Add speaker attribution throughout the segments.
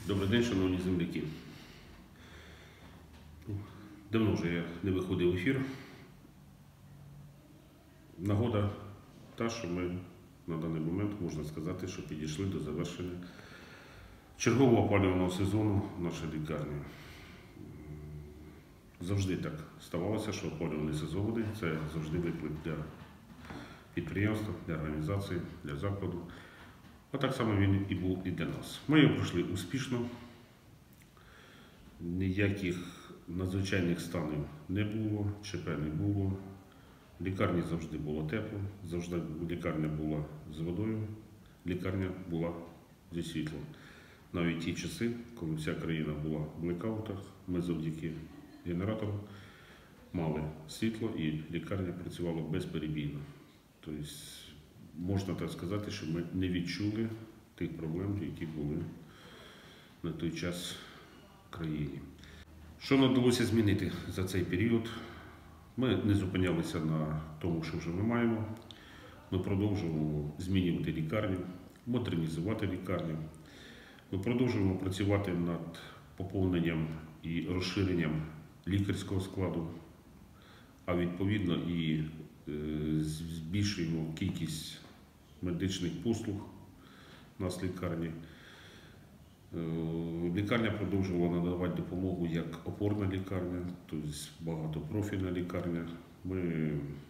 Speaker 1: Добрий день, шановні земляки. Давно вже я не виходив в ефір. Нагода та, що ми на даний момент, можна сказати, що підійшли до завершення чергового опалювального сезону в нашій лікарні. Завжди так ставалося, що опалювальний сезон – це завжди виклик для підприємства, для організації, для закладу. А так само він і був і для нас. Ми його пройшли успішно, ніяких надзвичайних станів не було, ЧП не було. В лікарні завжди було тепло, завжди лікарня була з водою, лікарня була зі світлом. Навіть ті часи, коли вся країна була в блекаутах, ми завдяки генератору мали світло і лікарня працювала безперебійно. Тобто, можна так сказати, що ми не відчули тих проблем, які були на той час в країні. Що нам вдалося змінити за цей період? Ми не зупинялися на тому, що вже ми маємо. Ми продовжуємо змінювати лікарню, модернізувати лікарню. Ми продовжуємо працювати над поповненням і розширенням лікарського складу, а відповідно і збільшуємо кількість медичних послуг у нас в лікарні. Лікарня продовжувала надавати допомогу як опорна лікарня, тобто багатопрофільна лікарня. Ми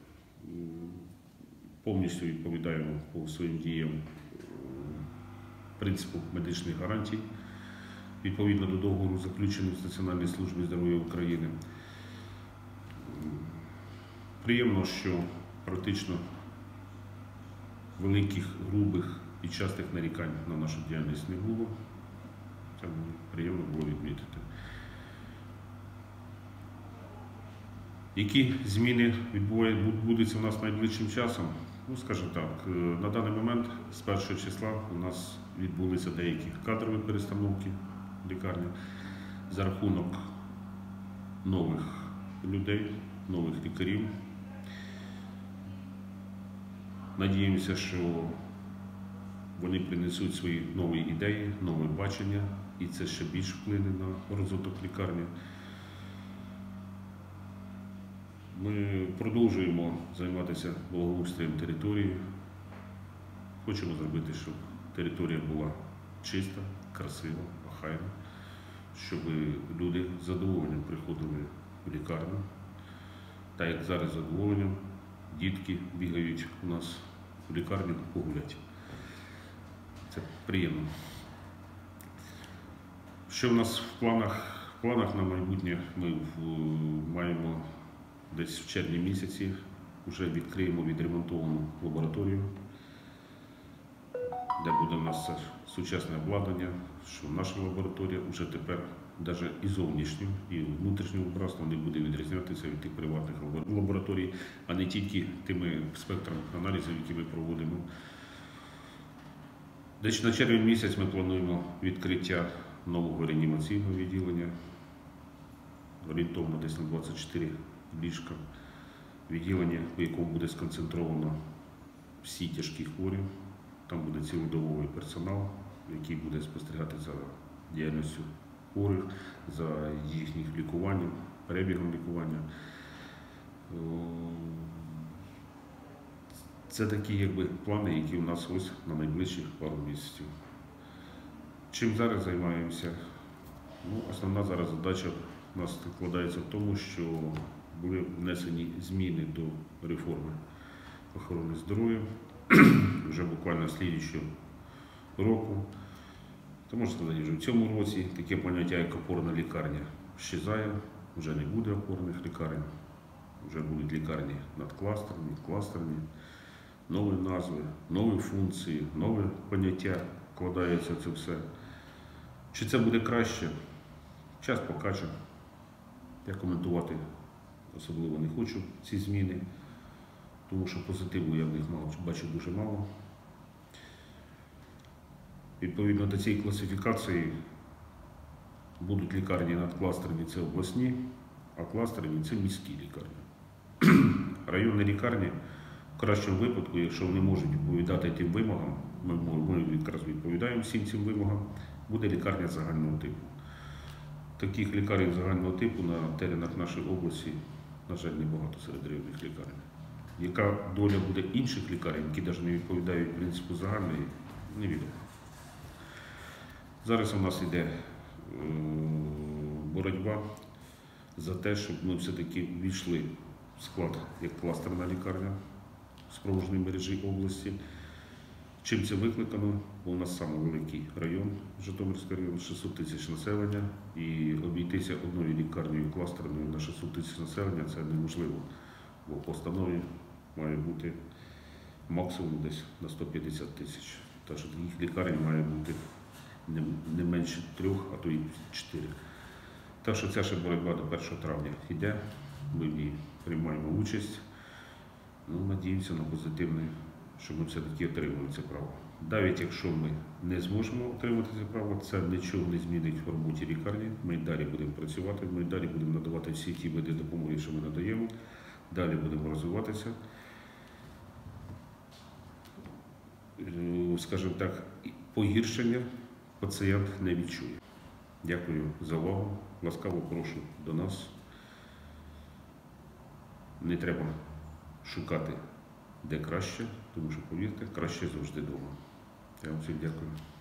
Speaker 1: повністю відповідаємо по своїм діям принципу медичних гарантій, відповідно до договору, заключеного з Національною службою здоров'я України. Приємно, що практично великих, грубих і частих нарікань на нашу діяльність не було. Це приємно було відмітити. Які зміни відбудуться у нас найближчим часом? Ну, скажімо так, на даний момент з 1 числа у нас відбулися деякі кадрові перестановки в лікарні за рахунок нових людей, нових лікарів. Надіємося, що вони принесуть свої нові ідеї, нове бачення, і це ще більш вплине на розвиток лікарні. Ми продовжуємо займатися благоустроєм території. Хочемо зробити, щоб територія була чиста, красива, охайна, щоб люди з задоволенням приходили в лікарню. Так як зараз з задоволенням дітки бігають у нас в лікарню погуляти. Це приємно. Що в нас в планах? В планах на майбутнє ми маємо десь в червні місяці вже відкриємо відремонтовану лабораторію, де буде у нас сучасне обладнання, що наша лабораторія вже тепер навіть і зовнішнім, і внутрішнім образом не буде відрізнятися від тих приватних лабораторій, а не тільки тими спектрами аналізів, які ми проводимо. Десь на червень місяць ми плануємо відкриття нового реанімаційного відділення, орієнтовно десь на 24 ліжка, відділення, в якому буде сконцентровано всі тяжкі хворі. Там буде цілодобовий персонал, який буде спостерігати за діяльністю хворих, за їхнім лікуванням, перебігом лікування. Це такі плани, які у нас ось на найближчих пару місяців. Чим зараз займаємося? Ну, основна зараз задача у нас складається в тому, що були внесені зміни до реформи охорони здоров'я. Вже буквально з слідчого року, то можна сказати, вже в цьому році таке поняття, як опорна лікарня, щезає, вже не буде опорних лікарень, вже будуть лікарні надкластерні, кластерні, нові назви, нові функції, нові поняття вкладаються в це все. Чи це буде краще? Час покаже. Я коментувати особливо не хочу ці зміни, тому що позитиву я в них бачу дуже мало. Відповідно до цієї класифікації будуть лікарні надкластерні – це обласні, а кластерні – це міські лікарні. Районні лікарні, в кращому випадку, якщо вони можуть відповідати тим вимогам, ми якраз відповідаємо всім цим вимогам, буде лікарня загального типу. Таких лікарень загального типу на теренах нашої області, на жаль, небагато серед районних лікарень. Яка доля буде інших лікарень, які навіть не відповідають принципу загальної, невідомо. Зараз у нас йде боротьба за те, щоб ми все-таки ввійшли в склад як кластерна лікарня спроможної мережі області. Чим це викликано? Бо у нас найвеликий район, Житомирський район, 600 тисяч населення, і обійтися одною лікарнею кластерною на 600 тисяч населення це неможливо, бо по постанові має бути максимум десь на 150 тисяч. Так що таких лікарень має бути не менше 3, а то і 4. Так що ця ще боротьба до 1 травня йде, ми в ній приймаємо участь. Надіємося на позитивне, що ми все-таки отримаємо це право. Навіть якщо ми не зможемо отримати це право, це нічого не змінить в роботі лікарні. Ми далі будемо працювати, ми далі будемо надавати всі ті види допомоги, що ми надаємо, далі будемо розвиватися. Скажімо так, погіршення пацієнт не відчує. Дякую за увагу. Ласкаво прошу до нас. Не треба шукати, де краще, тому що, повірте, краще завжди вдома. Я вам всім дякую.